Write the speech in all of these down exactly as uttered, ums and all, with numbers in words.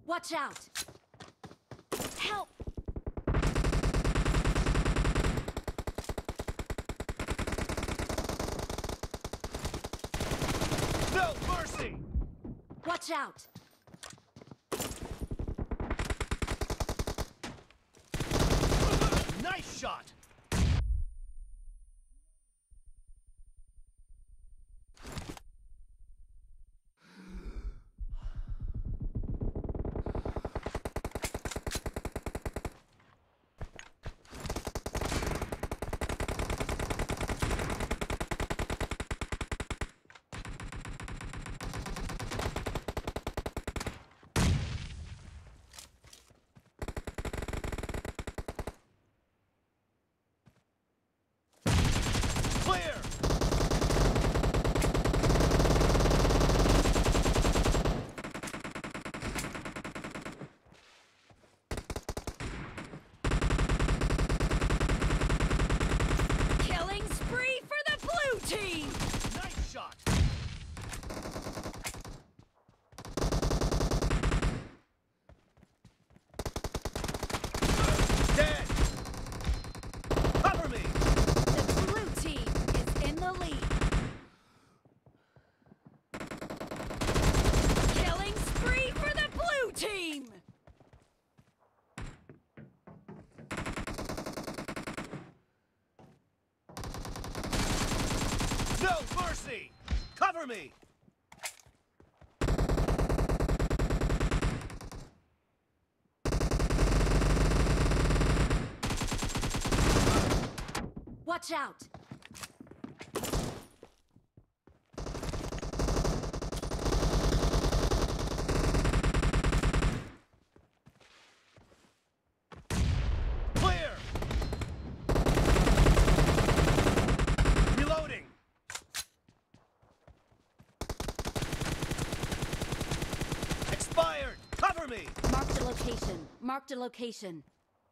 Watch out! Help! No mercy! Watch out! Nice shot! Clear! Killing spree for the blue team! Nice shot! Dead! Cover me! The blue team is in the lead. Killing spree for the blue team! No mercy! Cover me! Watch out! Clear! Reloading! Expired! Cover me! Marked a location. Marked a location.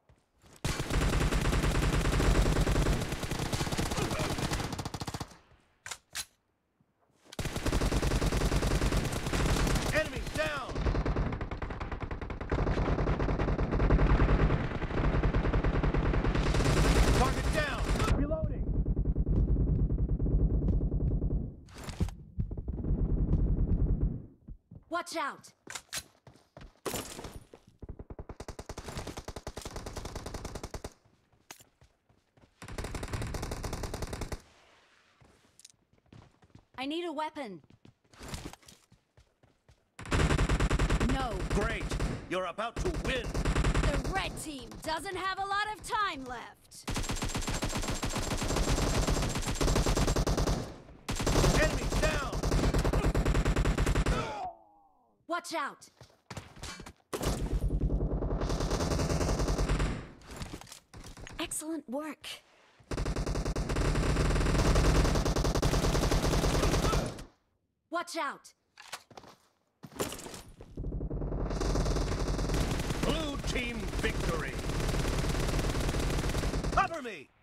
Enemy down! Target down! Reloading! Watch out! I need a weapon. No. Great! You're about to win! The red team doesn't have a lot of time left. Enemy down! Watch out! Excellent work. Watch out! Blue team victory! Cover me!